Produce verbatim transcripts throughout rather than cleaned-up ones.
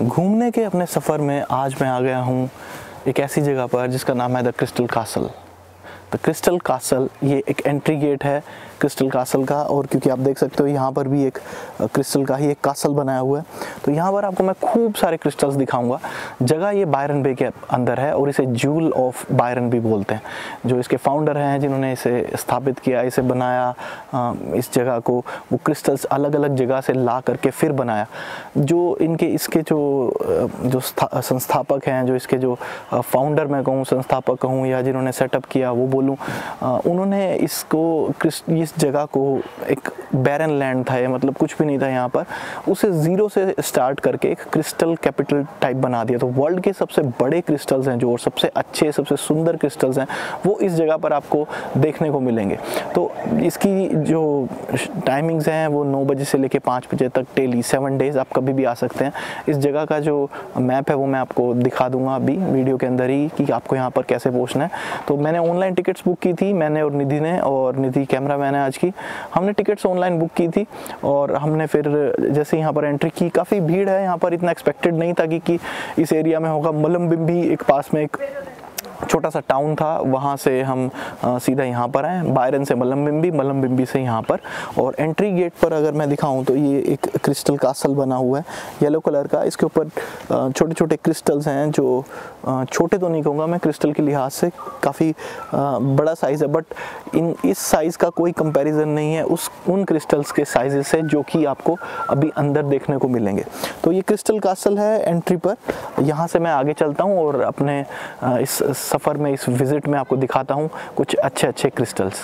घूमने के अपने सफ़र में आज मैं आ गया हूँ एक ऐसी जगह पर जिसका नाम है the crystal castle. The crystal castle ये एक एंट्री गेट है क्रिस्टल कासल का, और क्योंकि आप देख सकते हो यहाँ पर भी एक क्रिस्टल का ही एक कासल बनाया हुआ है, तो यहाँ पर आपको मैं खूब सारे क्रिस्टल्स दिखाऊंगा। जगह ये बायरन बे के अंदर है और इसे ज्यूल ऑफ बायरन भी बोलते हैं। जो इसके फाउंडर हैं जिन्होंने इसे स्थापित किया, इसे बनाया, इस जगह को वो क्रिस्टल्स अलग अलग जगह से ला करके फिर बनाया। जो इनके इसके जो जो संस्थापक हैं, जो इसके जो फाउंडर मैं कहूँ, संस्थापक कहूँ, या जिन्होंने सेटअप किया वो बोलूँ, उन्होंने इसको इस जगह को एक बैरन लैंड था, मतलब कुछ भी नहीं था यहाँ पर, उसे ज़ीरो से स्टार्ट करके एक क्रिस्टल कैपिटल टाइप बना दिया। तो वर्ल्ड के सबसे बड़े क्रिस्टल्स हैं जो, और सबसे अच्छे सबसे सुंदर क्रिस्टल्स हैं वो इस जगह पर आपको देखने को मिलेंगे। तो इसकी जो टाइमिंग्स हैं वो नौ बजे से लेके पाँच बजे तक डेली सेवन डेज आप कभी भी आ सकते हैं। इस जगह का जो मैप है वो मैं आपको दिखा दूंगा अभी वीडियो के अंदर ही कि आपको यहाँ पर कैसे पहुँचना है। तो मैंने ऑनलाइन टिकट्स बुक की थी, मैंने और निधि ने, और निधि कैमरा मैन है आज की, हमने टिकट्स ऑनलाइन बुक की थी। और हमने फिर जैसे यहाँ पर एंट्री की, काफ़ी भीड़ है यहाँ पर, इतना एक्सपेक्टेड नहीं था कि, कि इस एरिया में होगा। मलम्बिम्बी एक पास में एक छोटा सा टाउन था, वहाँ से हम आ, सीधा यहाँ पर आए, बायरन से मलम्बिम्बी, मलम्बिम्बी से यहाँ पर। और एंट्री गेट पर अगर मैं दिखाऊँ तो ये एक क्रिस्टल कासल बना हुआ है येलो कलर का। इसके ऊपर छोटे छोटे क्रिस्टल्स हैं जो आ, छोटे तो नहीं कहूँगा मैं, क्रिस्टल के लिहाज से काफ़ी बड़ा साइज़ है, बट इन इस साइज़ का कोई कंपैरिजन नहीं है उस उन क्रिस्टल्स के साइज़ से जो कि आपको अभी अंदर देखने को मिलेंगे। तो ये क्रिस्टल कासल है एंट्री पर। यहाँ से मैं आगे चलता हूँ और अपने आ, इस सफ़र में, इस विज़िट में आपको दिखाता हूँ कुछ अच्छे अच्छे क्रिस्टल्स।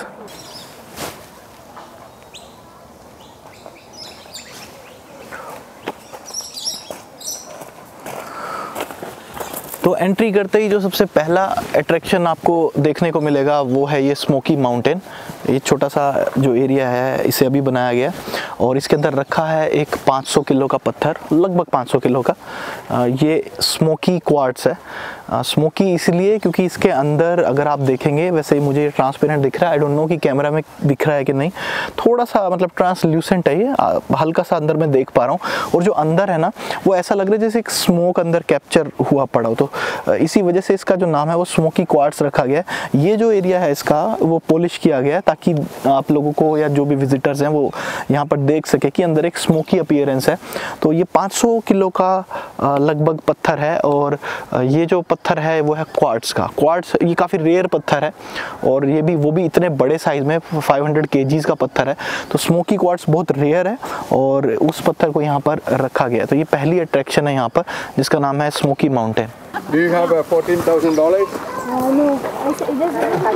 तो एंट्री करते ही जो सबसे पहला अट्रैक्शन आपको देखने को मिलेगा वो है ये स्मोकी माउंटेन। ये छोटा सा जो एरिया है इसे अभी बनाया गया, और इसके अंदर रखा है एक पाँच सौ किलो का पत्थर, लगभग पाँच सौ किलो का। ये स्मोकी क्वार्ट्स है। स्मोकी इसलिए क्योंकि इसके अंदर अगर आप देखेंगे, वैसे मुझे ट्रांसपेरेंट दिख रहा है, आई डोंट नो कि कैमरा में दिख रहा है कि नहीं, थोड़ा सा मतलब ट्रांसल्यूसेंट है ये, हल्का सा अंदर मैं देख पा रहा हूँ। और जो अंदर है ना वो ऐसा लग रहा है जैसे एक स्मोक अंदर कैप्चर हुआ पड़ा हो, तो इसी वजह से इसका जो नाम है वो स्मोकी क्वार्ट्स रखा गया है। ये जो एरिया है इसका वो पॉलिश किया गया है ताकि आप लोगों को या जो भी विजिटर्स हैं वो यहाँ पर देख सके कि अंदर एक स्मोकी अपीयरेंस है। तो ये पाँच सौ किलो का लगभग पत्थर है, और ये जो पत्थर है वो है क्वार्ट्स का। क्वार्ट्स ये काफ़ी रेयर पत्थर है, और ये भी वो भी इतने बड़े साइज़ में पाँच सौ केजीज का पत्थर है। तो स्मोकी क्वार्ट्स बहुत रेयर है और उस पत्थर को यहाँ पर रखा गया। तो ये पहली अट्रैक्शन है यहाँ पर जिसका नाम है smoky mountain. Do you have a fourteen thousand dollars? Uh, no, I said, it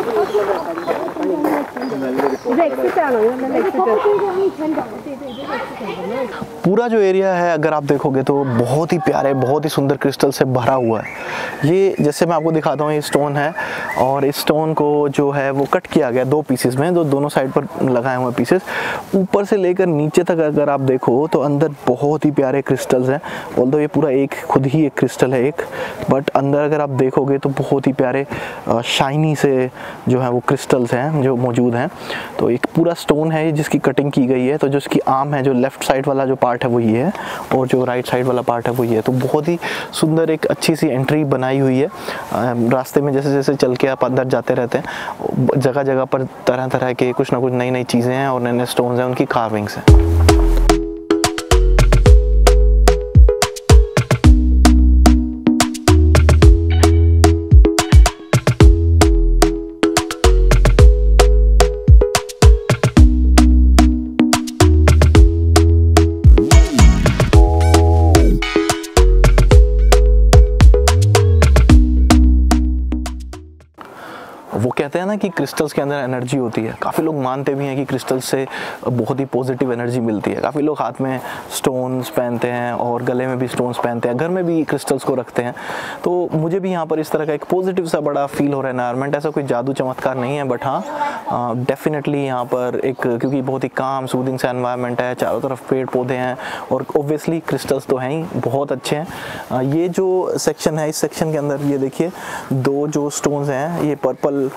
पूरा जो एरिया है अगर आप देखोगे तो बहुत ही प्यारे, बहुत ही सुंदर क्रिस्टल से भरा हुआ है। ये जैसे मैं आपको दिखाता हूँ, ये स्टोन है, और इस स्टोन को जो है वो कट किया गया दो पीसेस में, जो दोनों साइड पर लगाए हुए पीसेस, ऊपर से लेकर नीचे तक अगर आप देखो तो अंदर बहुत ही प्यारे क्रिस्टल्स हैं। ऑल्दो ये पूरा एक खुद ही एक क्रिस्टल है एक, बट अंदर अगर आप देखोगे तो बहुत ही प्यारे शाइनी से जो है वो क्रिस्टल्स हैं जो मौजूद हैं। तो एक पूरा स्टोन है जिसकी कटिंग की गई है। तो जो इसकी आर्म है, जो लेफ्ट साइड वाला जो पार्ट है वो ये है, और जो राइट साइड वाला पार्ट है वो ये है। तो बहुत ही सुंदर एक अच्छी सी एंट्री बनाई हुई है। रास्ते में जैसे जैसे चल के आप अंदर जाते रहते हैं, जगह जगह पर तरह तरह के कुछ ना कुछ नई नई चीज़ें हैं और नए नए स्टोन्स हैं, उनकी कार्विंग्स हैं। वो कहते हैं ना कि क्रिस्टल्स के अंदर एनर्जी होती है। काफ़ी लोग मानते भी हैं कि क्रिस्टल्स से बहुत ही पॉजिटिव एनर्जी मिलती है। काफ़ी लोग हाथ में स्टोन्स पहनते हैं और गले में भी स्टोन्स पहनते हैं, घर में भी क्रिस्टल्स को रखते हैं। तो मुझे भी यहाँ पर इस तरह का एक पॉजिटिव सा बड़ा फील हो रहा है एनवायरनमेंट। ऐसा कोई जादू चमत्कार नहीं है, बट हाँ डेफिनेटली यहाँ पर एक, क्योंकि बहुत ही काम सूदिंग सा एनवायरनमेंट है, चारों तरफ पेड़ पौधे हैं और ओब्वियसली क्रिस्टल्स तो हैं ही, बहुत अच्छे हैं। ये जो सेक्शन है, इस सेक्शन के अंदर ये देखिए दो जो स्टोन्स हैं, ये पर्पल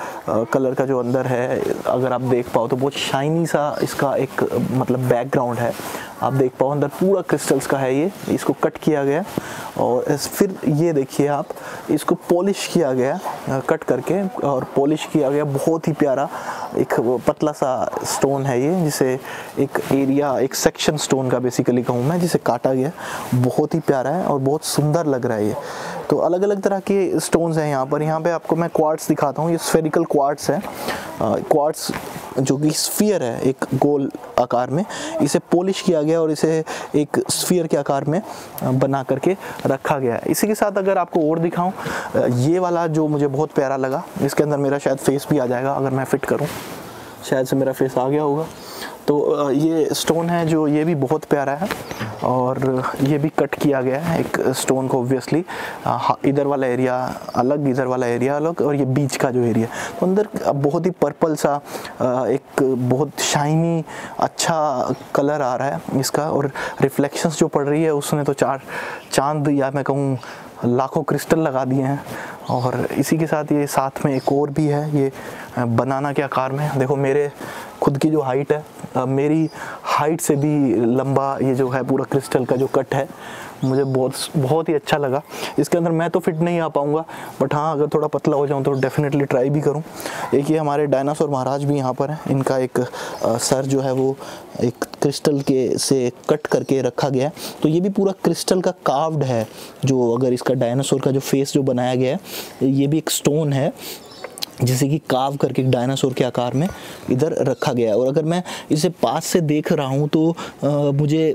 कलर का जो अंदर है, अगर आप देख पाओ तो बहुत शाइनी सा इसका एक मतलब बैकग्राउंड है। आप देख पाओ अंदर पूरा क्रिस्टल्स का है, ये इसको कट किया गया और इस फिर ये देखिए आप, इसको पॉलिश किया गया कट करके और पॉलिश किया गया। बहुत ही प्यारा एक पतला सा स्टोन है ये, जिसे एक एरिया एक सेक्शन स्टोन का बेसिकली कहूँ मैं, जिसे काटा गया। बहुत ही प्यारा है और बहुत सुंदर लग रहा है ये। तो अलग अलग तरह के स्टोन्स हैं यहाँ पर। यहाँ पे आपको मैं क्वार्ट्स दिखाता हूँ, ये स्फेरिकल क्वार्ट्स है। क्वार्ट्स जो कि स्फीयर है एक गोल आकार में, इसे पॉलिश किया गया और इसे एक स्फीयर के आकार में बना करके रखा गया है। इसी के साथ अगर आपको और दिखाऊं, ये वाला जो मुझे बहुत प्यारा लगा, इसके अंदर मेरा शायद फेस भी आ जाएगा अगर मैं फिट करूं, शायद से मेरा फेस आ गया होगा। तो ये स्टोन है जो ये भी बहुत प्यारा है और ये भी कट किया गया है एक स्टोन को ऑब्वियसली, इधर वाला एरिया अलग, इधर वाला एरिया अलग और ये बीच का जो एरिया, तो अंदर बहुत ही पर्पल सा एक बहुत शाइनी अच्छा कलर आ रहा है इसका और रिफ्लेक्शंस जो पड़ रही है उसने तो चार चांद या मैं कहूँ लाखों क्रिस्टल लगा दिए हैं। और इसी के साथ ये साथ में एक और भी है, ये बनाना के आकार में। देखो मेरे खुद की जो हाइट है, मेरी हाइट से भी लंबा ये जो है पूरा क्रिस्टल का जो कट है, मुझे बहुत बहुत ही अच्छा लगा। इसके अंदर मैं तो फिट नहीं आ पाऊँगा, बट हाँ अगर थोड़ा पतला हो जाऊँ तो डेफिनेटली ट्राई भी करूँ। एक ये हमारे डायनासोर महाराज भी यहाँ पर हैं, इनका एक आ, सर जो है वो एक क्रिस्टल के से कट करके रखा गया है। तो ये भी पूरा क्रिस्टल का कार्व्ड है, जो अगर इसका डायनासोर का जो फेस जो बनाया गया है, ये भी एक स्टोन है जिसे कि काव करके डायनासोर के आकार में इधर रखा गया है। और अगर मैं इसे पास से देख रहा हूँ तो आ, मुझे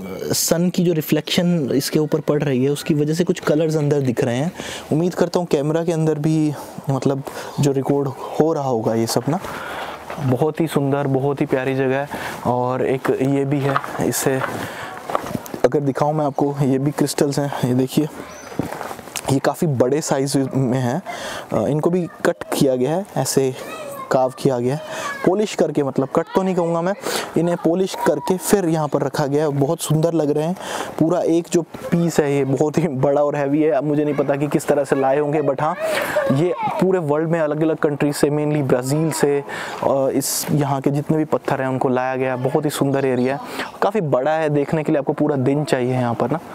सन की जो रिफ्लेक्शन इसके ऊपर पड़ रही है उसकी वजह से कुछ कलर्स अंदर दिख रहे हैं। उम्मीद करता हूँ कैमरा के अंदर भी मतलब जो रिकॉर्ड हो रहा होगा ये सब ना। बहुत ही सुंदर, बहुत ही प्यारी जगह है। और एक ये भी है, इसे अगर दिखाऊं मैं आपको, ये भी क्रिस्टल्स हैं, ये देखिए ये काफ़ी बड़े साइज में हैं। इनको भी कट किया गया है, ऐसे काव किया गया है, पॉलिश करके, मतलब कट तो नहीं कहूँगा मैं, इन्हें पॉलिश करके फिर यहाँ पर रखा गया है। बहुत सुंदर लग रहे हैं। पूरा एक जो पीस है ये बहुत ही बड़ा और हैवी है। अब मुझे नहीं पता कि किस तरह से लाए होंगे, बट हाँ ये पूरे वर्ल्ड में अलग अलग कंट्रीज से, मेनली ब्राज़ील से, और इस यहाँ के जितने भी पत्थर हैं उनको लाया गया है। बहुत ही सुंदर एरिया है, काफ़ी बड़ा है, देखने के लिए आपको पूरा दिन चाहिए यहाँ पर ना।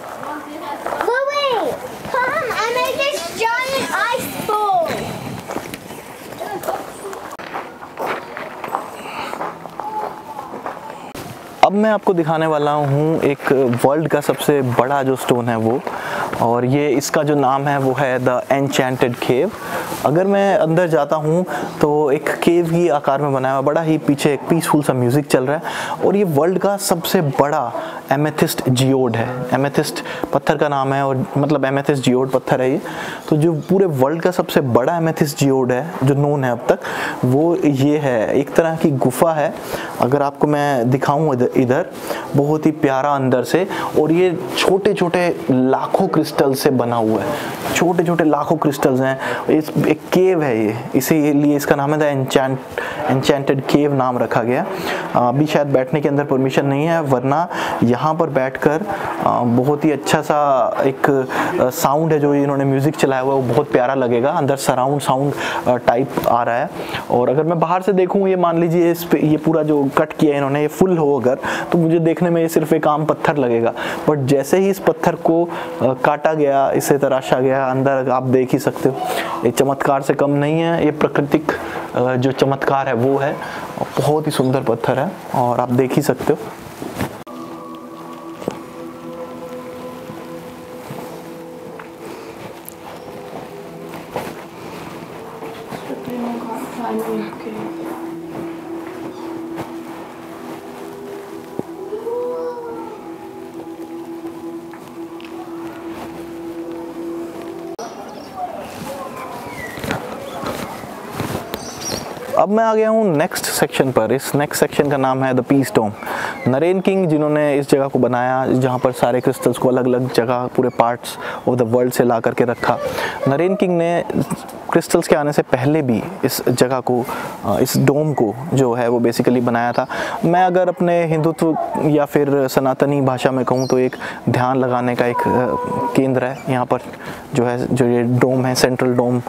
अब मैं आपको दिखाने वाला हूँ एक वर्ल्ड का सबसे बड़ा जो स्टोन है वो, और ये इसका जो नाम है वो है द एन्चेंटेड केव। अगर मैं अंदर जाता हूँ तो एक केव की आकार में बनाया हुआ, बड़ा ही पीछे एक पीसफुल सा म्यूज़िक चल रहा है। और ये वर्ल्ड का सबसे बड़ा एमेथिस्ट जियोड है। एमेथिस्ट पत्थर का नाम है, और मतलब एमेथिस्ट जियोड पत्थर है ये। तो जो पूरे वर्ल्ड का सबसे बड़ा एमेथिस्ट जियोड है जो नोन है अब तक, वो ये है। एक तरह की गुफा है, अगर आपको मैं दिखाऊँ इधर, बहुत ही प्यारा अंदर से। और ये छोटे छोटे लाखों क्रिस्टल से बना हुआ है, छोटे छोटे लाखों क्रिस्टल्स हैं। इस एक केव है ये, इसीलिए इसका नाम है द एन्चेंट एन्चेंटेड केव नाम रखा गया। अभी शायद बैठने के अंदर परमिशन नहीं है, वरना यहाँ पर बैठकर बहुत ही अच्छा सा एक साउंड है जो इन्होंने म्यूज़िक चलाया हुआ है, वो बहुत प्यारा लगेगा। अंदर सराउंड साउंड टाइप आ रहा है। और अगर मैं बाहर से देखूँ, ये मान लीजिए इस पे ये पूरा जो कट किया है इन्होंने, ये फुल हो अगर, तो मुझे देखने में ये सिर्फ एक आम पत्थर लगेगा। बट जैसे ही इस पत्थर को काटा गया, इसे तराशा गया, अंदर आप देख ही सकते हो, ये चमत्कार से कम नहीं है। ये प्राकृतिक जो चमत्कार है वो है। बहुत ही सुंदर पत्थर है और आप देख ही सकते हो। अब मैं आ गया हूँ नेक्स्ट सेक्शन पर। इस नेक्स्ट सेक्शन का नाम है द पीस डोम। नरेन किंग जिन्होंने इस जगह को बनाया, जहाँ पर सारे क्रिस्टल्स को अलग अलग जगह पूरे पार्ट्स ऑफ द वर्ल्ड से ला करके रखा। नरेन किंग ने क्रिस्टल्स के आने से पहले भी इस जगह को, इस डोम को जो है वो बेसिकली बनाया था। मैं अगर अपने हिंदुत्व या फिर सनातनी भाषा में कहूँ तो एक ध्यान लगाने का एक केंद्र है यहाँ पर, जो है जो ये डोम है, सेंट्रल डोम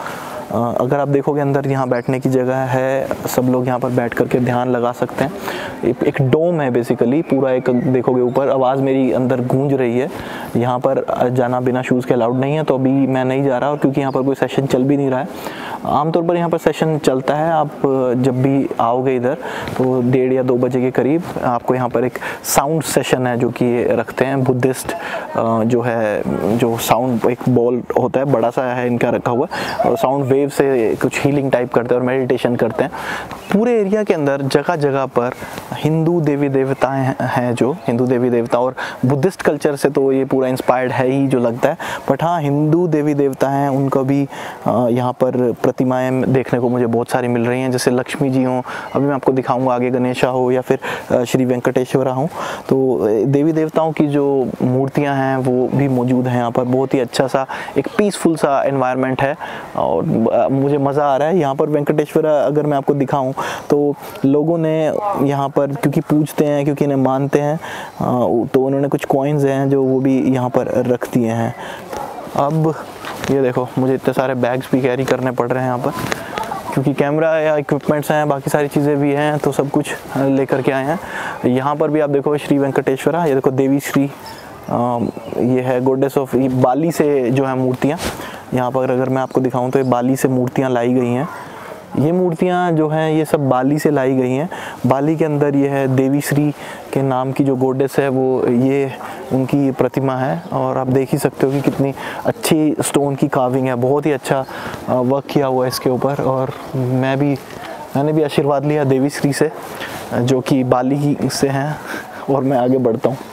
अगर आप देखोगे अंदर यहाँ बैठने की जगह है, सब लोग यहाँ पर बैठ करके ध्यान लगा सकते हैं। एक डोम है बेसिकली पूरा, एक देखोगे ऊपर। आवाज़ मेरी अंदर गूंज रही है। यहाँ पर जाना बिना शूज़ के अलाउड नहीं है, तो अभी मैं नहीं जा रहा, और क्योंकि यहाँ पर कोई सेशन चल भी नहीं रहा है। आमतौर पर यहाँ पर सेशन चलता है, आप जब भी आओगे इधर तो डेढ़ या दो बजे के करीब आपको यहाँ पर एक साउंड सेशन है जो कि रखते हैं बुद्धिस्ट, जो है जो साउंड एक बॉल होता है बड़ा सा है इनका रखा हुआ, और साउंड वेव से कुछ हीलिंग टाइप करते हैं और मेडिटेशन करते हैं। पूरे एरिया के अंदर जगह जगह पर हिंदू देवी देवताएं हैं, जो हिंदू देवी देवता और बुद्धिस्ट कल्चर से तो ये पूरा इंस्पायर्ड है ही जो लगता है, बट हाँ हिंदू देवी देवता हैं उनका भी यहाँ पर प्रतिमाएं देखने को मुझे बहुत सारी मिल रही हैं। जैसे लक्ष्मी जी हों, अभी मैं आपको दिखाऊंगा आगे, गणेशा हो या फिर श्री वेंकटेश्वरा हो, तो देवी देवताओं की जो मूर्तियाँ हैं वो भी मौजूद हैं यहाँ पर। बहुत ही अच्छा सा एक पीसफुल सा एनवायरनमेंट है और मुझे मज़ा आ रहा है। यहाँ पर वेंकटेश्वरा अगर मैं आपको दिखाऊं तो लोगों ने यहाँ पर क्योंकि पूजते हैं, क्योंकि इन्हें मानते हैं, तो उन्होंने कुछ कॉइन्स हैं जो वो भी यहाँ पर रख दिए हैं। अब ये देखो, मुझे इतने सारे बैग्स भी कैरी करने पड़ रहे हैं यहाँ पर, क्योंकि कैमरा या इक्विपमेंट्स हैं, बाकी सारी चीज़ें भी हैं, तो सब कुछ लेकर के आए हैं। यहाँ पर भी आप देखो श्री वेंकटेश्वरा, ये देखो देवी श्री, आ, ये है गॉडेस ऑफ, ये बाली से जो है मूर्तियाँ यहाँ पर अगर मैं आपको दिखाऊं तो ये बाली से मूर्तियाँ लाई गई हैं। ये मूर्तियाँ जो हैं ये सब बाली से लाई गई हैं। बाली के अंदर ये है देवी श्री के नाम की जो गॉडेस है, वो ये उनकी प्रतिमा है, और आप देख ही सकते हो कि कितनी अच्छी स्टोन की कार्विंग है। बहुत ही अच्छा वर्क किया हुआ है इसके ऊपर, और मैं भी मैंने भी आशीर्वाद लिया देवी श्री से जो कि बाली से हैं, और मैं आगे बढ़ता हूँ।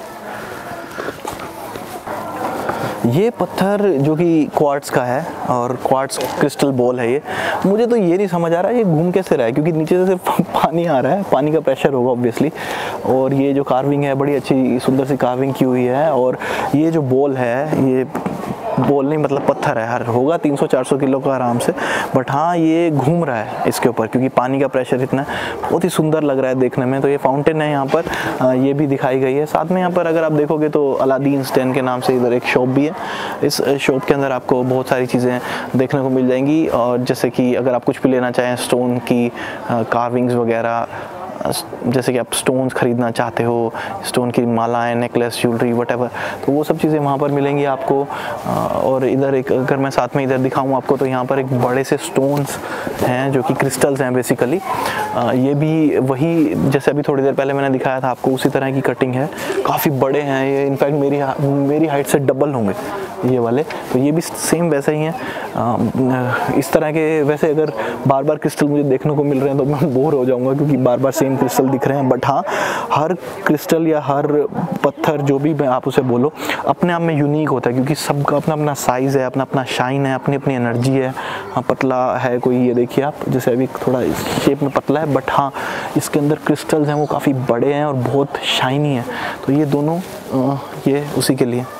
ये पत्थर जो कि क्वार्ट्स का है और क्वार्ट्स क्रिस्टल बॉल है, ये मुझे तो ये नहीं समझ आ रहा है ये घूम कैसे रहा है, क्योंकि नीचे से सिर्फ पानी आ रहा है, पानी का प्रेशर होगा ऑब्वियसली। और ये जो कार्विंग है बड़ी अच्छी सुंदर सी कार्विंग की हुई है, और ये जो बॉल है, ये बॉल नहीं मतलब पत्थर है, हर होगा तीन सौ चार सौ किलो का आराम से, बट हाँ ये घूम रहा है इसके ऊपर क्योंकि पानी का प्रेशर इतना है। बहुत ही सुंदर लग रहा है देखने में। तो ये फाउंटेन है यहाँ पर, ये भी दिखाई गई है। साथ में यहाँ पर अगर आप देखोगे तो अलादीन स्टैन के नाम से इधर एक शॉप भी है। इस शॉप के अंदर आपको बहुत सारी चीज़ें देखने को मिल जाएंगी, और जैसे कि अगर आप कुछ भी लेना चाहें स्टोन की कार्विंग्स वगैरह, जैसे कि आप स्टोन्स खरीदना चाहते हो, स्टोन की मालाएं, नेकलेस, ज्वेलरी, वटेवर, तो वो सब चीज़ें वहाँ पर मिलेंगी आपको। और इधर एक अगर मैं साथ में इधर दिखाऊँ आपको तो यहाँ पर एक बड़े से स्टोन्स हैं जो कि क्रिस्टल्स हैं बेसिकली। ये भी वही जैसे अभी थोड़ी देर पहले मैंने दिखाया था आपको, उसी तरह की कटिंग है। काफ़ी बड़े हैं ये, इनफैक्ट मेरी मेरी हाइट से डबल होंगे ये वाले। तो ये भी सेम वैसे ही हैं इस तरह के। वैसे अगर बार बार क्रिस्टल मुझे देखने को मिल रहे हैं तो मैं बोर हो जाऊंगा क्योंकि बार बार सेम क्रिस्टल दिख रहे हैं, बट हाँ हर क्रिस्टल या हर पत्थर जो भी आप उसे बोलो अपने आप में यूनिक होता है, क्योंकि सबका अपना अपना साइज़ है, अपना अपना शाइन है, अपनी अपनी एनर्जी है। हाँ पतला है कोई, ये देखिए आप, जैसे अभी थोड़ा शेप में पतला है, बट हाँ इसके अंदर क्रिस्टल्स हैं वो काफ़ी बड़े हैं और बहुत शाइनी है। तो ये दोनों ये उसी के लिए।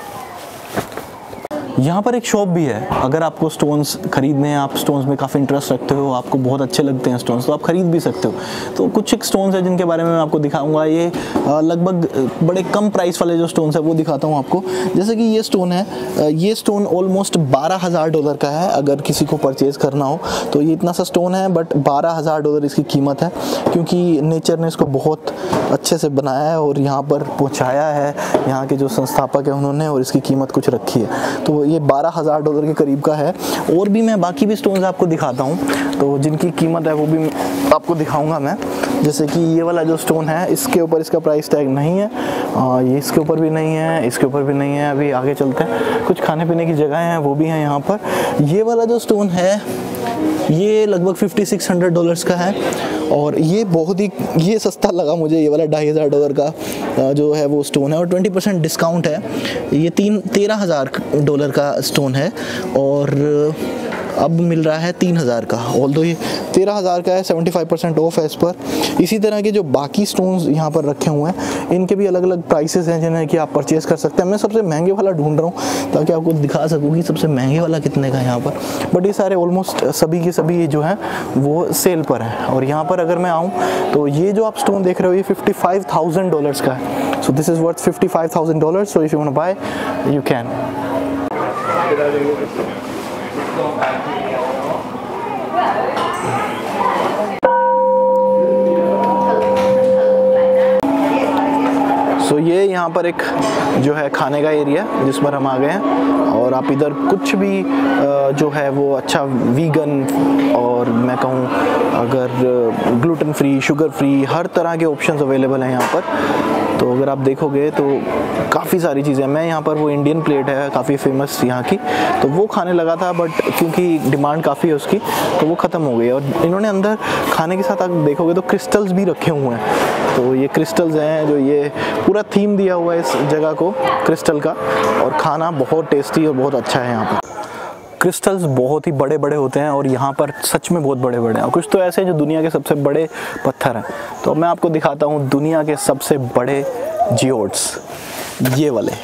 यहाँ पर एक शॉप भी है, अगर आपको स्टोन्स खरीदने हैं, आप स्टोन्स में काफ़ी इंटरेस्ट रखते हो, आपको बहुत अच्छे लगते हैं स्टोन्स, तो आप खरीद भी सकते हो। तो कुछ एक स्टोन्स है जिनके बारे में मैं आपको दिखाऊंगा। ये लगभग बड़े कम प्राइस वाले जो स्टोन्स है वो दिखाता हूँ आपको। जैसे कि ये स्टोन है, ये स्टोन ऑलमोस्ट बारह हज़ार डॉलर का है। अगर किसी को परचेज़ करना हो तो ये इतना सा स्टोन है, बट बारह हज़ार डॉलर इसकी कीमत है, क्योंकि नेचर ने इसको बहुत अच्छे से बनाया है और यहाँ पर पहुँचाया है। यहाँ के जो संस्थापक है उन्होंने, और इसकी कीमत कुछ रखी है। तो ये बारह हज़ार डॉलर के करीब का है। और भी मैं बाकी भी स्टोन्स आपको दिखाता हूँ, तो जिनकी कीमत है वो भी आपको दिखाऊंगा मैं। जैसे कि ये वाला जो स्टोन है, इसके ऊपर इसका प्राइस टैग नहीं है, आ, ये इसके ऊपर भी नहीं है, इसके ऊपर भी नहीं है। अभी आगे चलते हैं, कुछ खाने पीने की जगह हैं वो भी हैं यहाँ पर। ये वाला जो स्टोन है ये लगभग फिफ्टी सिक्स हंड्रेड डॉलर्स का है, और ये बहुत ही ये सस्ता लगा मुझे। ये वाला ढाई हज़ार डॉलर का जो है वो स्टोन है, और ट्वेंटी परसेंट डिस्काउंट है। ये तीन तेरह हज़ार डॉलर का स्टोन है और अब मिल रहा है तीन हज़ार का। ऑल्दो ये तेरह हज़ार का है, सेवेंटी फाइव परसेंट ऑफ है इस पर। इसी तरह के जो बाकी स्टोन्स यहाँ पर रखे हुए हैं, इनके भी अलग अलग प्राइसेस हैं जिन्हें कि आप परचेज़ कर सकते हैं। मैं सबसे महंगे वाला ढूंढ रहा हूँ ताकि आपको दिखा सकूँ कि सबसे महंगे वाला कितने का है यहाँ पर। बट ये सारे ऑलमोस्ट सभी के सभी जो हैं वो सेल पर हैं। और यहाँ पर अगर मैं आऊँ तो ये जो आप स्टोन देख रहे हो ये फिफ्टी फाइव थाउजेंड डॉलर्स का है। So this is worth fifty five thousand dollars. So if you want to buy you can. So so, ये यहाँ पर एक जो है खाने का एरिया जिस पर हम आ गए हैं, और आप इधर कुछ भी जो है वो अच्छा वीगन, और मैं कहूँ अगर ग्लूटेन फ्री, शुगर फ्री, हर तरह के ऑप्शंस अवेलेबल हैं यहाँ पर। तो अगर आप देखोगे तो काफ़ी सारी चीज़ें, मैं यहाँ पर वो इंडियन प्लेट है काफ़ी फेमस यहाँ की, तो वो खाने लगा था, बट क्योंकि डिमांड काफ़ी है उसकी तो वो ख़त्म हो गई। और इन्होंने अंदर खाने के साथ आप देखोगे तो क्रिस्टल्स भी रखे हुए हैं, तो ये क्रिस्टल्स हैं, जो ये पूरा थीम दिया हुआ है इस जगह को क्रिस्टल का, और खाना बहुत टेस्टी और बहुत अच्छा है यहाँ पर। क्रिस्टल्स बहुत ही बड़े बड़े होते हैं और यहाँ पर सच में बहुत बड़े बड़े हैं, और कुछ तो ऐसे हैं जो दुनिया के सबसे बड़े पत्थर हैं। तो मैं आपको दिखाता हूँ दुनिया के सबसे बड़े जियोड्स, ये वाले,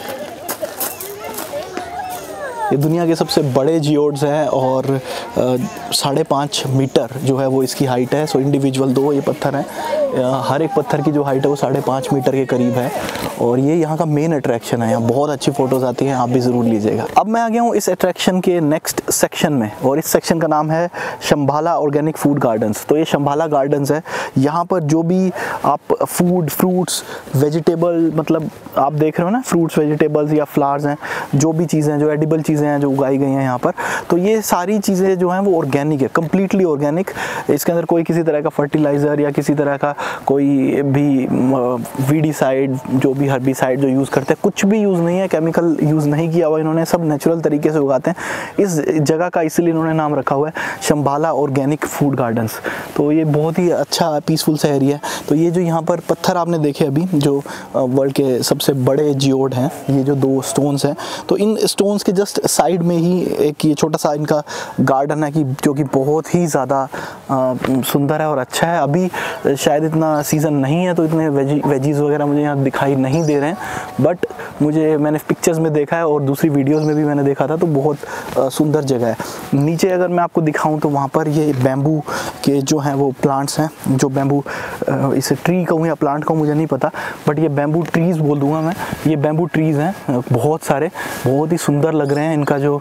ये दुनिया के सबसे बड़े जियोड्स हैं, और साढ़े पाँच मीटर जो है वो इसकी हाइट है। सो इंडिविजुअल दो ये पत्थर हैं, हर एक पत्थर की जो हाइट है वो साढ़े पाँच मीटर के करीब है, और ये यहाँ का मेन अट्रैक्शन है। यहाँ बहुत अच्छी फ़ोटोज़ आती हैं, आप भी ज़रूर लीजिएगा। अब मैं आ गया हूँ इस अट्रैक्शन के नेक्स्ट सेक्शन में, और इस सेक्शन का नाम है शंभाला ऑर्गेनिक फूड गार्डन्स। तो ये शंभाला गार्डन्स है, यहाँ पर जो भी आप फूड, फ्रूट्स, वेजिटेबल, मतलब आप देख रहे हो ना, फ्रूट्स, वेजिटेबल्स या फ्लावर्स हैं, जो भी चीज़ें, जो एडिबल चीज़ें हैं जो उगाई गई हैं यहाँ पर, तो ये सारी चीज़ें जो हैं वो ऑर्गेनिक है, कम्प्लीटली ऑर्गेनिक। इसके अंदर कोई किसी तरह का फर्टिलाइज़र या किसी तरह का कोई भी वीडीसाइड, जो भी हर्बिसाइड जो यूज़ करते हैं, कुछ भी यूज़ नहीं है, केमिकल यूज़ नहीं किया हुआ इन्होंने, सब नेचुरल तरीके से उगाते हैं इस जगह का, इसलिए इन्होंने नाम रखा हुआ है शंभाला ऑर्गेनिक फूड गार्डन्स। तो ये बहुत ही अच्छा पीसफुल सा एरिया है। तो ये जो यहाँ पर पत्थर आपने देखे अभी, जो वर्ल्ड के सबसे बड़े जियोड हैं, ये जो दो स्टोन्स हैं, तो इन स्टोन्स के जस्ट साइड में ही एक ये छोटा सा इनका गार्डन है, कि जो कि बहुत ही ज़्यादा सुंदर है और अच्छा है। अभी शायद इतना सीज़न नहीं है तो इतने वेजी वेजीज़ वगैरह मुझे यहाँ दिखाई नहीं दे रहे हैं, बट मुझे मैंने पिक्चर्स में देखा है और दूसरी वीडियोस में भी मैंने देखा था, तो बहुत आ, सुंदर जगह है। नीचे अगर मैं आपको दिखाऊं तो वहाँ पर ये बैम्बू के जो हैं वो प्लांट्स हैं, जो बैम्बू, इसे ट्री कहूँ या प्लांट कहूँ मुझे नहीं पता, बट ये बैम्बू ट्रीज़ बोल दूँगा मैं। ये बैम्बू ट्रीज़ हैं बहुत सारे, बहुत ही सुंदर लग रहे हैं। इनका जो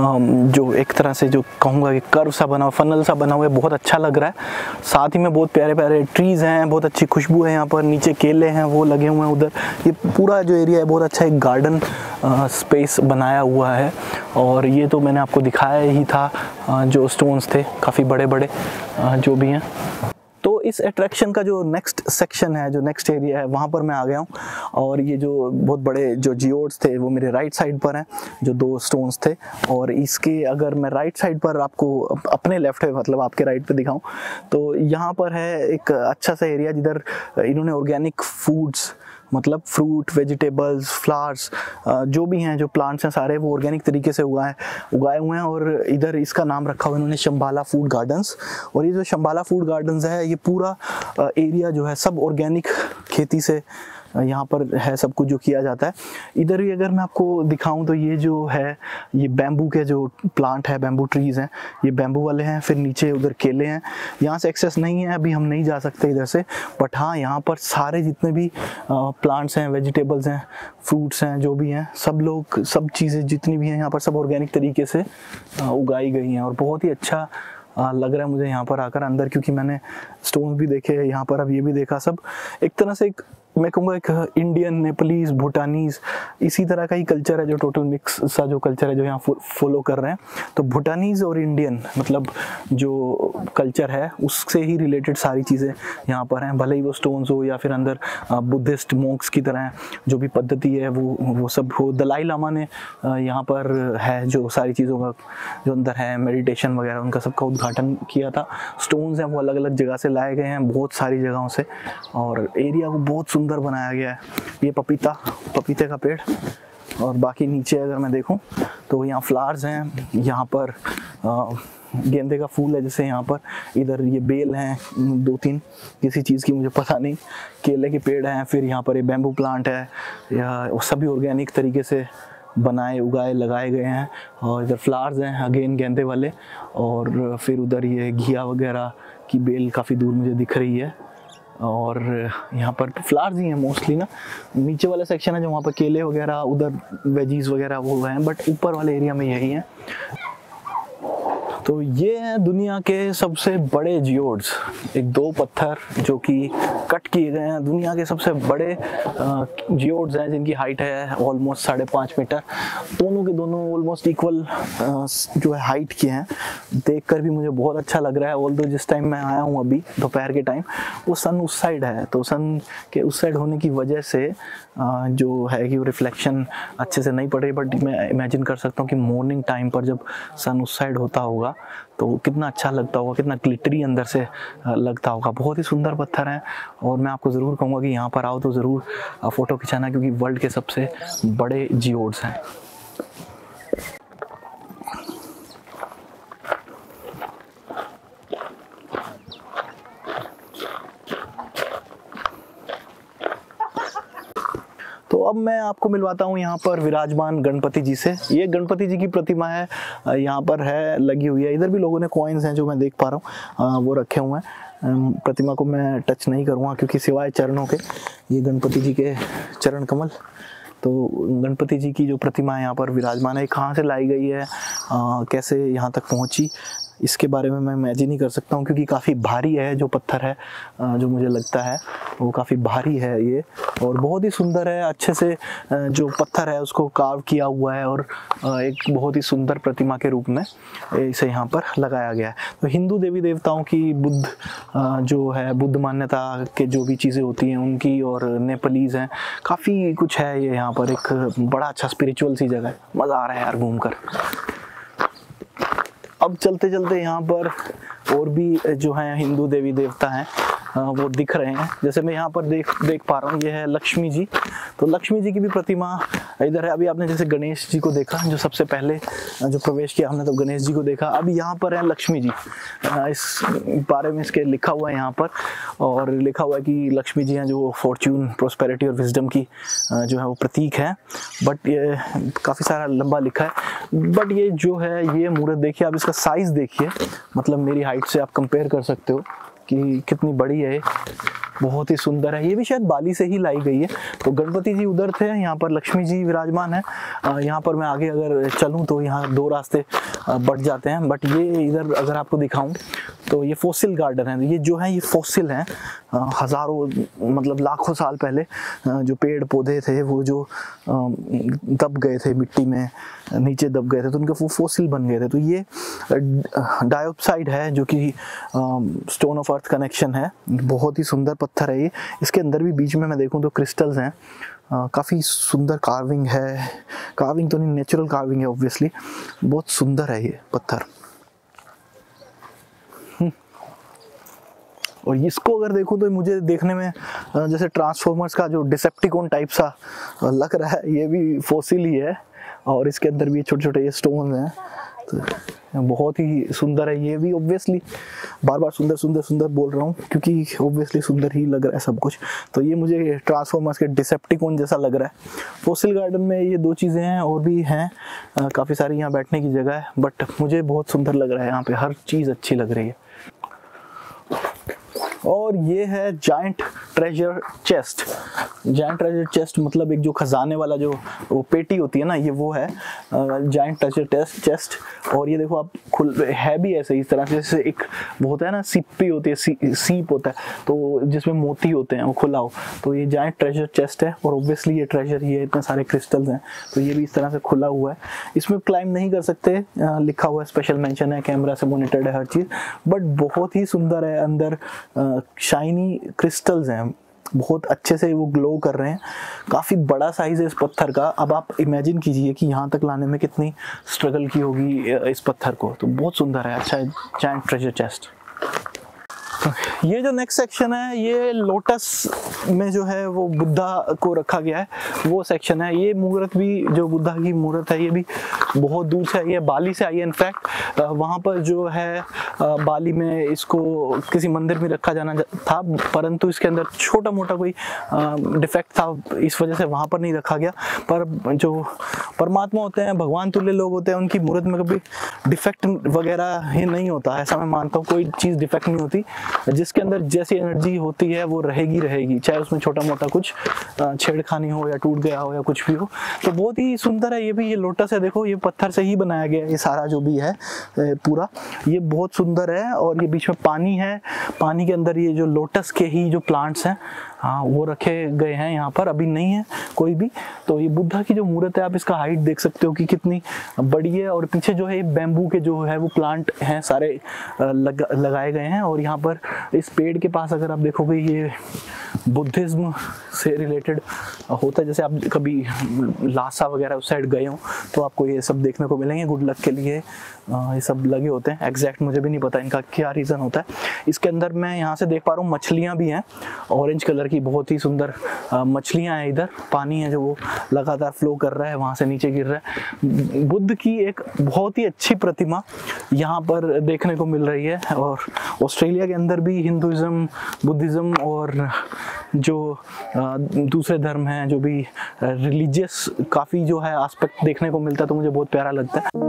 जो एक तरह से जो कहूँगा कि कर्व सा बना हुआ, फनल सा बना हुआ है, बहुत अच्छा लग रहा है। साथ ही में बहुत प्यारे प्यारे ट्रीज़ हैं, बहुत अच्छी खुशबू है यहाँ पर। नीचे केले हैं वो लगे हुए हैं उधर। ये पूरा जो एरिया है बहुत अच्छा एक गार्डन स्पेस बनाया हुआ है, और ये तो मैंने आपको दिखाया ही था, आ, जो स्टोन्स थे काफ़ी बड़े बड़े आ, जो भी हैं। तो इस अट्रैक्शन का जो नेक्स्ट सेक्शन है, जो नेक्स्ट एरिया है, वहाँ पर मैं आ गया हूँ, और ये जो बहुत बड़े जो जियोड्स थे वो मेरे राइट साइड पर हैं, जो दो स्टोन्स थे। और इसके अगर मैं राइट साइड पर आपको अपने लेफ्ट है, मतलब आपके राइट पे दिखाऊं, तो यहाँ पर है एक अच्छा सा एरिया जिधर इन्होंने ऑर्गेनिक फूड्स, मतलब फ्रूट, वेजिटेबल्स, फ्लावर्स, जो भी हैं, जो प्लांट्स हैं सारे, वो ऑर्गेनिक तरीके से उगाए उगाए हुए हैं। और इधर इसका नाम रखा हुआ है इन्होंने शंभाला फूड गार्डन्स। और ये जो शंभाला फूड गार्डन्स है, ये पूरा एरिया जो है सब ऑर्गेनिक खेती से यहाँ पर है, सब कुछ जो किया जाता है। इधर ही अगर मैं आपको दिखाऊं तो ये जो है, ये बैम्बू के जो प्लांट है, बैम्बू ट्रीज़ हैं, ये बैम्बू वाले हैं। फिर नीचे उधर केले हैं। यहाँ से एक्सेस नहीं है, अभी हम नहीं जा सकते इधर से, बट हाँ यहाँ पर सारे जितने भी प्लांट्स हैं, वेजिटेबल्स हैं, फ्रूट्स हैं, जो भी हैं, सब लोग, सब चीज़ें जितनी भी हैं यहाँ पर सब ऑर्गेनिक तरीके से उगाई गई हैं। और बहुत ही अच्छा आ, लग रहा है मुझे यहाँ पर आकर अंदर, क्योंकि मैंने स्टोन्स भी देखे यहाँ पर, अब ये भी देखा। सब एक तरह से एक, मैं कहूँगा एक इंडियन, नेपालीज, भूटानीज, इसी तरह का ही कल्चर है, जो टोटल मिक्स सा जो कल्चर है जो यहाँ फॉलो कर रहे हैं। तो भूटानीज और इंडियन मतलब जो कल्चर है उससे ही रिलेटेड सारी चीज़ें यहाँ पर हैं, भले ही वो स्टोन्स हो या फिर अंदर बुद्धिस्ट मॉन्क्स की तरह जो भी पद्धति है वो वो सब हो। दलाई लामा ने यहाँ पर है जो सारी चीज़ों का जो अंदर है, मेडिटेशन वगैरह, उनका सबका उद्घाटन किया था। स्टोन्स हैं वो अलग अलग जगह से लाए गए हैं, बहुत सारी जगहों से, और एरिया को बहुत सुंदर बनाया गया है। ये पपीता, पपीते का पेड़, और बाकी नीचे अगर मैं देखूं तो यहाँ फ्लावर्स हैं, यहाँ पर गेंदे का फूल है जैसे यहाँ पर, इधर ये बेल हैं दो तीन, किसी चीज़ की मुझे पता नहीं, केले के पेड़ हैं, फिर यहाँ पर ये बैम्बू प्लांट है, या सभी ऑर्गेनिक तरीके से बनाए, उगाए, लगाए गए हैं। और इधर फ्लावर्स हैं अगेन गेंदे वाले, और फिर उधर ये घिया वगैरह की बेल काफ़ी दूर मुझे दिख रही है। और यहाँ पर फ्लावर्स ही हैं मोस्टली ना। नीचे वाला सेक्शन है जो वहाँ पर केले वगैरह, उधर वेजीज वगैरह वो हैं, बट ऊपर वाले एरिया में यही है। तो ये है दुनिया के सबसे बड़े जियोड्स, एक दो पत्थर जो कि कट किए गए हैं। दुनिया के सबसे बड़े जियोड्स हैं जिनकी हाइट है ऑलमोस्ट साढ़े पाँच मीटर। दोनों के दोनों ऑलमोस्ट इक्वल जो है हाइट के हैं। देखकर भी मुझे बहुत अच्छा लग रहा है। ऑल्दो जिस टाइम मैं आया हूँ अभी दोपहर के टाइम, वो सन उस साइड है, तो सन के उस साइड होने की वजह से जो है कि वो रिफ्लेक्शन अच्छे से नहीं पड़ रही। बट मैं इमेजिन कर सकता हूँ कि मॉर्निंग टाइम पर जब सन उस साइड होता होगा तो कितना अच्छा लगता होगा, कितना ग्लिटरी अंदर से लगता होगा। बहुत ही सुंदर पत्थर हैं और मैं आपको ज़रूर कहूँगा कि यहाँ पर आओ तो ज़रूर फ़ोटो खिंचाना, क्योंकि वर्ल्ड के सबसे बड़े जियोड्स हैं। तो अब मैं आपको मिलवाता हूँ यहाँ पर विराजमान गणपति जी से। ये गणपति जी की प्रतिमा है, यहाँ पर है लगी हुई है। इधर भी लोगों ने कॉइन्स हैं जो मैं देख पा रहा हूँ वो रखे हुए हैं। प्रतिमा को मैं टच नहीं करूँगा क्योंकि सिवाय चरणों के, ये गणपति जी के चरण कमल। तो गणपति जी की जो प्रतिमा है यहाँ पर विराजमान है, कहाँ से लाई गई है, आ, कैसे यहाँ तक पहुँची, इसके बारे में मैं इमेजिन नहीं कर सकता हूँ, क्योंकि काफ़ी भारी है जो पत्थर है। जो मुझे लगता है वो काफ़ी भारी है ये, और बहुत ही सुंदर है। अच्छे से जो पत्थर है उसको कार्व किया हुआ है और एक बहुत ही सुंदर प्रतिमा के रूप में इसे यहाँ पर लगाया गया है। तो हिंदू देवी देवताओं की, बुद्ध जो है बुद्ध मान्यता के जो भी चीज़ें होती हैं उनकी, और नेपालीज़ हैं, काफ़ी कुछ है ये यहाँ पर। एक बड़ा अच्छा स्पिरिचुअल सी जगह है, मज़ा आ रहा है यार घूमकर। अब चलते चलते यहाँ पर और भी जो हैं हिंदू देवी देवता हैं वो दिख रहे हैं। जैसे मैं यहाँ पर देख देख पा रहा हूँ, ये है लक्ष्मी जी। तो लक्ष्मी जी की भी प्रतिमा इधर है। अभी आपने जैसे गणेश जी को देखा, जो सबसे पहले जो प्रवेश किया हमने, तो गणेश जी को देखा। अभी यहाँ पर है लक्ष्मी जी। इस बारे में इसके लिखा हुआ है यहाँ पर, और लिखा हुआ है कि लक्ष्मी जी हैं जो फॉर्च्यून, प्रोस्पेरिटी और विजडम की जो है वो प्रतीक है। बट ये काफ़ी सारा लंबा लिखा है। बट ये जो है ये मूर्त देखिए आप, इसका साइज़ देखिए, मतलब मेरी हाइट से आप कंपेयर कर सकते हो कि कितनी बड़ी है। बहुत ही सुंदर है। ये भी शायद बाली से ही लाई गई है। तो गणपति जी उधर थे, यहाँ पर लक्ष्मी जी विराजमान है। यहाँ पर मैं आगे अगर चलूँ तो यहाँ दो रास्ते बढ़ जाते हैं, बट ये इधर अगर आपको दिखाऊं तो ये फॉसिल गार्डन है। ये जो है ये फॉसिल हैं, हज़ारों मतलब लाखों साल पहले जो पेड़ पौधे थे वो जो दब गए थे मिट्टी में, नीचे दब गए थे, तो उनके वो फॉसिल बन गए थे। तो ये डायोप्साइड है जो कि स्टोन ऑफ अर्थ कनेक्शन है। बहुत ही सुंदर पत्थर है ये। इसके अंदर भी बीच में मैं देखूं तो क्रिस्टल्स हैं। काफ़ी सुंदर कार्विंग है। कार्विंग तो नहीं, नेचुरल कार्विंग है ऑब्वियसली। बहुत सुंदर है ये पत्थर। और इसको अगर देखूं तो मुझे देखने में जैसे ट्रांसफॉर्मर्स का जो डिसेप्टिकॉन टाइप सा लग रहा है। ये भी फॉसिल ही है और इसके अंदर भी छोटे छोटे ये स्टोन्स हैं। तो बहुत ही सुंदर है ये भी। ऑब्वियसली बार बार सुंदर सुंदर सुंदर बोल रहा हूँ क्योंकि ऑब्वियसली सुंदर ही लग रहा है सब कुछ। तो ये मुझे ट्रांसफॉर्मर्स के डिसेप्टिकॉन जैसा लग रहा है। फॉसिल गार्डन में ये दो चीज़ें हैं और भी हैं, काफ़ी सारी यहाँ बैठने की जगह है। बट मुझे बहुत सुंदर लग रहा है, यहाँ पे हर चीज़ अच्छी लग रही है। और ये है giant treasure chest. Giant treasure chest मतलब एक जो खजाने वाला जो वो पेटी होती है ना, ये वो है जायंट ट्रेजर टेस्ट चेस्ट। और ये देखो आप, खुल है भी ऐसे इस तरह से, जैसे एक वो होता है ना सिप्पी होती है, सी, सीप होता है तो जिसमें मोती होते हैं वो खुला हो, तो ये जायंट ट्रेजर चेस्ट है। और ऑब्वियसली ये ट्रेजर ही है, इतने सारे क्रिस्टल्स हैं तो ये भी इस तरह से खुला हुआ है। इसमें क्लाइंब नहीं कर सकते, आ, लिखा हुआ है, स्पेशल मेंशन है, कैमरा से मॉनिटर्ड है हर चीज़। बट बहुत ही सुंदर है। अंदर शाइनी क्रिस्टल्स हैं, बहुत अच्छे से वो ग्लो कर रहे हैं। काफ़ी बड़ा साइज़ है इस पत्थर का। अब आप इमेजिन कीजिए कि यहाँ तक लाने में कितनी स्ट्रगल की होगी इस पत्थर को। तो बहुत सुंदर है, अच्छा है जायंट ट्रेजर चेस्ट। ये जो नेक्स्ट सेक्शन है ये लोटस में जो है वो बुद्धा को रखा गया है, वो सेक्शन है। ये मूर्त भी जो बुद्धा की मूर्त है ये भी बहुत दूर से आई है, बाली से आई है। इनफैक्ट वहाँ पर जो है बाली में इसको किसी मंदिर में रखा जाना था, परंतु इसके अंदर छोटा मोटा कोई डिफेक्ट था, इस वजह से वहाँ पर नहीं रखा गया। पर जो परमात्मा होते हैं, भगवान तुल्य लोग होते हैं, उनकी मूर्त में कभी डिफेक्ट वगैरह ही नहीं होता, ऐसा मैं मानता हूँ। कोई चीज़ डिफेक्ट नहीं होती, जिसके अंदर जैसी एनर्जी होती है वो रहेगी रहेगी, चाहे उसमें छोटा मोटा कुछ छेड़खानी हो या टूट गया हो या कुछ भी हो। तो बहुत ही सुंदर है ये भी। ये लोटस है, देखो ये पत्थर से ही बनाया गया है, ये सारा जो भी है पूरा, ये बहुत सुंदर है। और ये बीच में पानी है, पानी के अंदर ये जो लोटस के ही जो प्लांट्स हैं, हाँ वो रखे गए हैं यहाँ पर, अभी नहीं है कोई भी। तो ये बुद्धा की जो मूर्त है, आप इसका हाइट देख सकते हो कि कितनी बड़ी है। और पीछे जो है बैम्बू के जो है वो प्लांट हैं सारे लग, लगाए गए हैं। और यहाँ पर इस पेड़ के पास अगर आप देखोगे, ये बुद्धिज्म से रिलेटेड होता है। जैसे आप कभी लासा वगैरह उस साइड गए हो तो आपको ये सब देखने को मिलेंगे। गुड लक के लिए ये सब लगे होते हैं, एग्जैक्ट मुझे भी नहीं पता इनका क्या रीज़न होता है। इसके अंदर मैं यहाँ से देख पा रहा हूँ मछलियाँ भी हैं, ऑरेंज कलर की बहुत ही सुंदर मछलियाँ हैं। इधर पानी है जो वो लगातार फ्लो कर रहा है, वहाँ से नीचे गिर रहा है। बुद्ध की एक बहुत ही अच्छी प्रतिमा यहाँ पर देखने को मिल रही है। और ऑस्ट्रेलिया के अंदर भी हिंदुज़म, बुद्धिज़्म और जो दूसरे धर्म हैं, जो भी रिलीजियस काफ़ी जो है एस्पेक्ट देखने को मिलता है, तो मुझे बहुत प्यारा लगता है।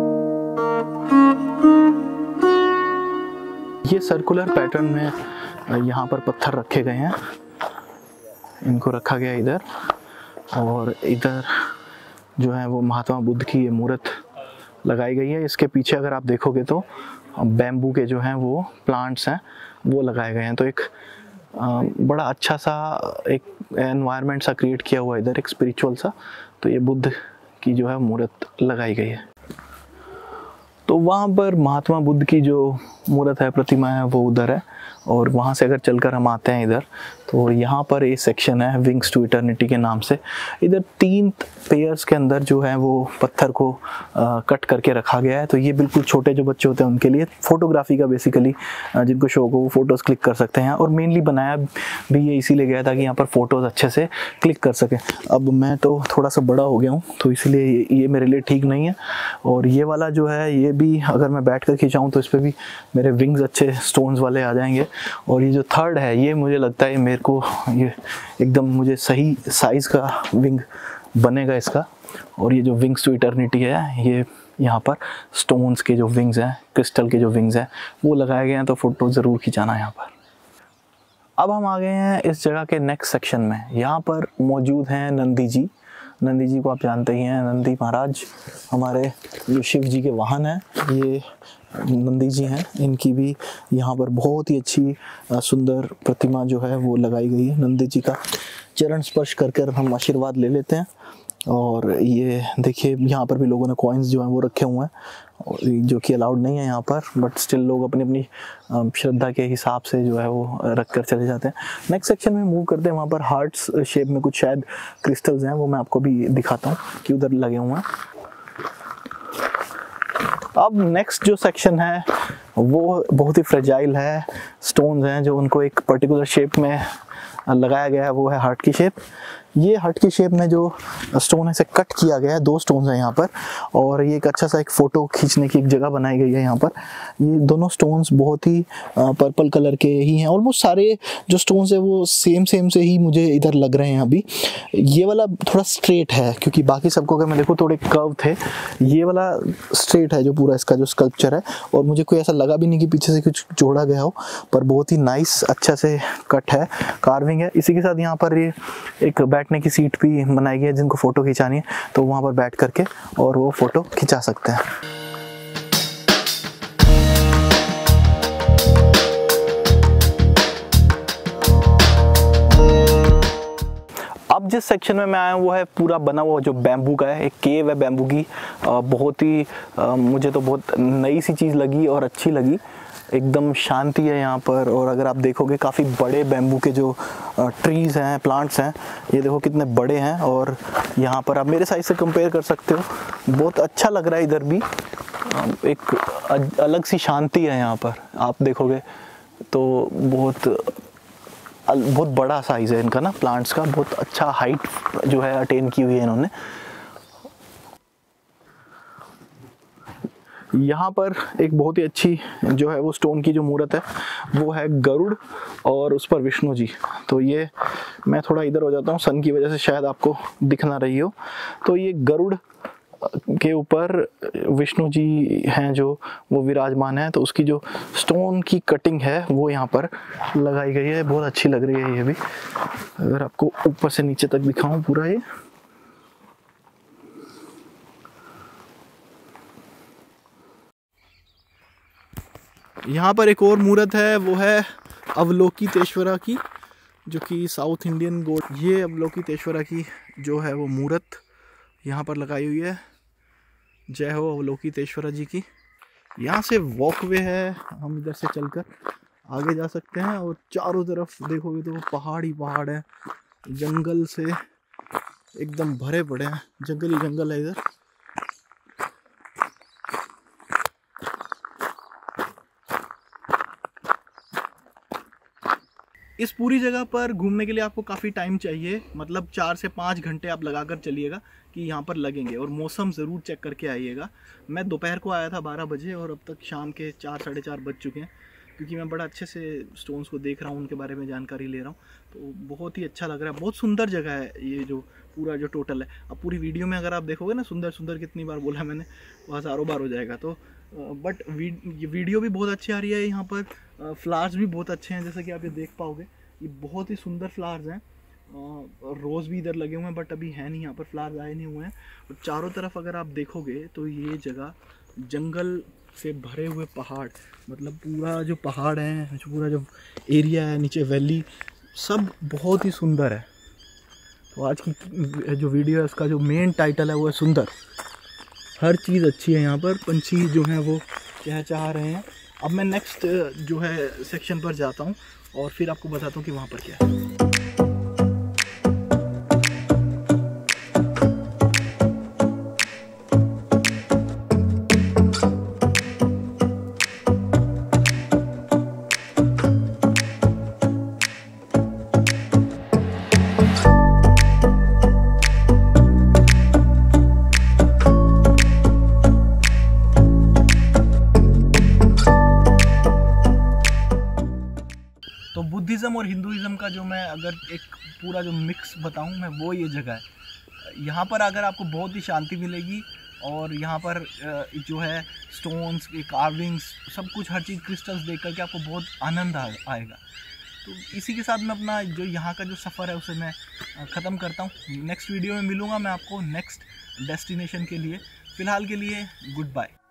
ये सर्कुलर पैटर्न में यहाँ पर पत्थर रखे गए हैं, इनको रखा गया इधर। और इधर जो है वो महात्मा बुद्ध की ये मूर्त लगाई गई है। इसके पीछे अगर आप देखोगे तो बैम्बू के जो हैं वो प्लांट्स हैं वो लगाए गए हैं। तो एक बड़ा अच्छा सा एक एनवायरनमेंट सा क्रिएट किया हुआ है इधर, एक स्पिरिचुअल सा। तो ये बुद्ध की जो है मूर्त लगाई गई है। तो वहाँ पर महात्मा बुद्ध की जो मूर्त है, प्रतिमा है, वो उधर है। और वहाँ से अगर चलकर हम आते हैं इधर, तो यहाँ पर ये सेक्शन है विंग्स टू इटर्निटी के नाम से। इधर तीन पेयर्स के अंदर जो है वो पत्थर को आ, कट करके रखा गया है। तो ये बिल्कुल छोटे जो बच्चे होते हैं उनके लिए फोटोग्राफी का बेसिकली जिनको शौक हो वो फोटोज़ क्लिक कर सकते हैं। और मेनली बनाया भी ये इसीलिए गया था कि यहाँ पर फ़ोटोज़ अच्छे से क्लिक कर सकें। अब मैं तो थोड़ा सा बड़ा हो गया हूँ, तो इसलिए ये, ये मेरे लिए ठीक नहीं है। और ये वाला जो है, ये भी अगर मैं बैठ कर खिंचाऊँ तो इस पर भी मेरे विंग्स अच्छे स्टोन्स वाले आ जाएंगे। और ये जो थर्ड है, ये मुझे लगता है मेरे को ये एकदम मुझे सही साइज़ का विंग बनेगा इसका। और ये जो विंग्स टू इटर्निटी है, ये यहाँ पर स्टोन्स के जो विंग्स हैं, क्रिस्टल के जो विंग्स हैं वो लगाए गए हैं। तो फ़ोटो ज़रूर खिंचाना यहाँ पर। अब हम आ गए हैं इस जगह के नेक्स्ट सेक्शन में। यहाँ पर मौजूद हैं नंदी जी। नंदी जी को आप जानते ही हैं, नंदी महाराज हमारे जो शिव जी के वाहन हैं, ये नंदी जी हैं। इनकी भी यहाँ पर बहुत ही अच्छी सुंदर प्रतिमा जो है वो लगाई गई है। नंदी जी का चरण स्पर्श कर कर हम आशीर्वाद ले लेते हैं। और ये देखिए यहाँ पर भी लोगों ने कॉइन्स जो हैं वो रखे हुए हैं, जो कि अलाउड नहीं है यहाँ पर, बट स्टिल लोग अपनी अपनी श्रद्धा के हिसाब से जो है वो रख कर चले जाते हैं। नेक्स्ट सेक्शन में मूव करते हैं, वहाँ पर हार्ट्स शेप में कुछ शायद क्रिस्टल्स हैं, वो मैं आपको भी दिखाता हूँ कि उधर लगे हुए हैं। अब नेक्स्ट जो सेक्शन है वो बहुत ही फ्रेजाइल है। स्टोन्स हैं जो उनको एक पर्टिकुलर शेप में लगाया गया है, वो है हार्ट की शेप। ये हार्ट की शेप में जो स्टोन है इसे कट किया गया है, दो स्टोन्स हैं यहाँ पर। और ये एक अच्छा सा एक फ़ोटो खींचने की एक जगह बनाई गई है यहाँ पर। ये दोनों स्टोन्स बहुत ही पर्पल कलर के ही हैं। ऑलमोस्ट सारे जो स्टोन्स है वो सेम सेम से ही मुझे इधर लग रहे हैं अभी। ये वाला थोड़ा स्ट्रेट है, क्योंकि बाकी सबको अगर मैं देखूँ थोड़े कर्व थे। ये वाला स्ट्रेट है जो पूरा इसका जो स्कल्पचर है। और मुझे कोई ऐसा लगा भी नहीं कि पीछे से कुछ जोड़ा गया हो, पर बहुत ही नाइस अच्छा से कट है, कार्विंग है। इसी के साथ यहाँ पर ये एक बैठने की सीट भी बनाई गई है, जिनको फ़ोटो खिंचानी है तो वहाँ पर बैठ करके और वो फ़ोटो खिंचा सकते हैं। अब जिस सेक्शन में मैं आया हूँ वो है पूरा बना हुआ जो बैम्बू का है, एक केव है बैम्बू की। बहुत ही मुझे तो बहुत नई सी चीज़ लगी और अच्छी लगी। एकदम शांति है यहाँ पर। और अगर आप देखोगे काफ़ी बड़े बैम्बू के जो ट्रीज़ हैं, प्लांट्स हैं, ये देखो कितने बड़े हैं। और यहाँ पर आप मेरे साइज से कंपेयर कर सकते हो, बहुत अच्छा लग रहा है। इधर भी एक अलग सी शांति है यहाँ पर, आप देखोगे तो बहुत बहुत बड़ा साइज़ है इनका ना, प्लांट्स का। बहुत अच्छा हाइट जो है अटेन की हुई है इन्होंने। यहाँ पर एक बहुत ही अच्छी जो है वो स्टोन की जो मूर्त है वो है गरुड़ और उस पर विष्णु जी। तो ये मैं थोड़ा इधर हो जाता हूँ, सन की वजह से शायद आपको दिख ना रही हो। तो ये गरुड़ के ऊपर विष्णु जी हैं जो वो विराजमान है, तो उसकी जो स्टोन की कटिंग है वो यहाँ पर लगाई गई है। बहुत अच्छी लग रही है ये भी। अगर आपको ऊपर से नीचे तक दिखाऊं पूरा ये, यहाँ पर एक और मूर्त है, वो है अवलोकितेश्वरा की, जो कि साउथ इंडियन गॉड। ये अवलोकितेश्वरा की जो है वो मूर्त यहाँ पर लगाई हुई है। जय हो अवलोकितेश्वरा जी की। यहाँ से वॉकवे है, हम इधर से चलकर आगे जा सकते हैं और चारों तरफ देखोगे तो पहाड़ ही पहाड़ है, जंगल से एकदम भरे पड़े हैं, जंगल ही जंगल है इधर। इस पूरी जगह पर घूमने के लिए आपको काफ़ी टाइम चाहिए, मतलब चार से पाँच घंटे आप लगा कर चलिएगा कि यहाँ पर लगेंगे। और मौसम ज़रूर चेक करके आइएगा। मैं दोपहर को आया था बारह बजे और अब तक शाम के चार साढ़े चार बज चुके हैं, क्योंकि मैं बड़ा अच्छे से स्टोन्स को देख रहा हूँ, उनके बारे में जानकारी ले रहा हूँ। तो बहुत ही अच्छा लग रहा है, बहुत सुंदर जगह है ये जो पूरा जो टोटल है। अब पूरी वीडियो में अगर आप देखोगे ना, सुंदर सुंदर कितनी बार बोला मैंने, वो हज़ारों बार हो जाएगा। तो बट ये वीडियो भी बहुत अच्छी आ रही है। यहाँ पर फ्लावर्स भी बहुत अच्छे हैं, जैसे कि आप ये देख पाओगे। ये बहुत ही सुंदर फ्लावर्स हैं। रोज़ भी इधर लगे हुए हैं, बट अभी है नहीं, यहाँ पर फ्लावर्स आए नहीं हुए हैं। और चारों तरफ अगर आप देखोगे तो ये जगह जंगल से भरे हुए पहाड़, मतलब पूरा जो पहाड़ है, जो पूरा जो एरिया है नीचे वैली, सब बहुत ही सुंदर है। तो आज की जो वीडियो है उसका जो मेन टाइटल है वो है सुंदर। हर चीज़ अच्छी है यहाँ पर, पंछी जो हैं वो चहचहा रहे हैं। अब मैं नेक्स्ट जो है सेक्शन पर जाता हूँ और फिर आपको बताता हूँ कि वहाँ पर क्या है। तो बुद्धिज़्म और हिंदुइज़्म का जो मैं अगर एक पूरा जो मिक्स बताऊं मैं, वो ये जगह है। यहाँ पर अगर आपको बहुत ही शांति मिलेगी और यहाँ पर जो है स्टोन्स के कार्विंग्स, सब कुछ, हर चीज़ क्रिस्टल्स देख करके आपको बहुत आनंद आएगा। तो इसी के साथ मैं अपना जो यहाँ का जो सफ़र है उसे मैं ख़त्म करता हूँ। नेक्स्ट वीडियो में मिलूँगा मैं आपको नेक्स्ट डेस्टिनेशन के लिए। फ़िलहाल के लिए गुड बाय।